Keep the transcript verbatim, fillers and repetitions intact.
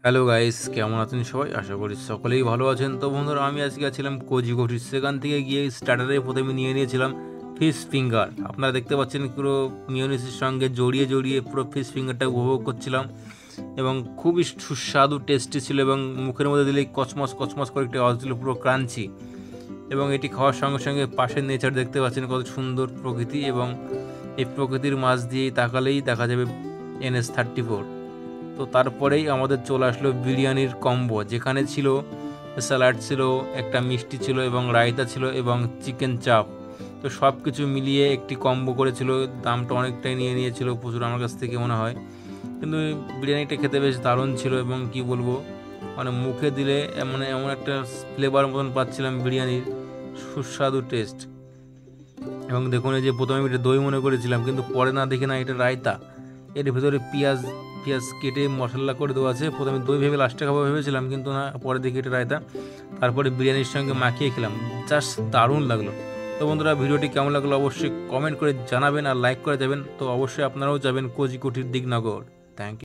Hello guys, কেমন আছেন সবাই? আশা করি সকলেই ভালো আছেন। তো বন্ধুরা, আমি আজকে আছিলাম কোজিকোটির, সেখান থেকে গিয়ে স্টার্টারে প্রথমে নিয়ে নিয়েছিলাম ফিশ ফিঙ্গার। আপনারা দেখতে পাচ্ছেন পুরো মিওনিসের সঙ্গে জড়িয়ে জড়িয়ে পুরো ফিশ ফিঙ্গারটা উপভোগ করছিলাম এবং খুবই সুস্বাদু টেস্টি ছিল এবং মুখের মধ্যে দিলেই কচমচ কচমচ করে একটা আওয়াজ ছিল, পুরো ক্রাঞ্চি। এবং এটি খাওয়ার সঙ্গে সঙ্গে পাশের নেচার দেখতে পাচ্ছেন, কত সুন্দর প্রকৃতি, এবং এই প্রকৃতির মাঝ দিয়েই তাকালেই দেখা যাবে এনএস থার্টি ফোর। তো তারপরেই আমাদের চলে আসলো বিরিয়ানির কম্বো, যেখানে ছিল স্যালাড ছিল, একটা মিষ্টি ছিল এবং রায়তা ছিল এবং চিকেন চাপ। তো সব কিছু মিলিয়ে একটি কম্বো করেছিল। দামটা অনেকটাই নিয়ে নিয়েছিল, প্রচুর আমার কাছ থেকে মনে হয়, কিন্তু বিরিয়ানিটা খেতে বেশ দারুণ ছিল। এবং কি বলবো, মানে মুখে দিলে এমন এমন একটা ফ্লেভার মতন পাচ্ছিলাম বিরিয়ানির, সুস্বাদু টেস্ট। এবং দেখুন, এই যে প্রথমে আমি এটা দই মনে করেছিলাম, কিন্তু পরে না দেখে না এটা রায়তা। এর ভেতরে পেঁয়াজ পেঁয়াজ কেটে মশলা করে দেওয়া আছে। প্রথমে দই ভেবে লাস্টে খাবো ভেবেছিলাম, কিন্তু না, পরে দেখি এটা রায়তা। তারপরে বিরিয়ানির সঙ্গে মাখিয়ে খেলাম, জাস্ট দারুণ লাগলো। তো বন্ধুরা, ভিডিওটি কেমন লাগলো অবশ্যই কমেন্ট করে জানাবেন আর লাইক করে যাবেন। তো অবশ্যই আপনারাও যাবেন কোজিকোটির দিকনগর। Thank you.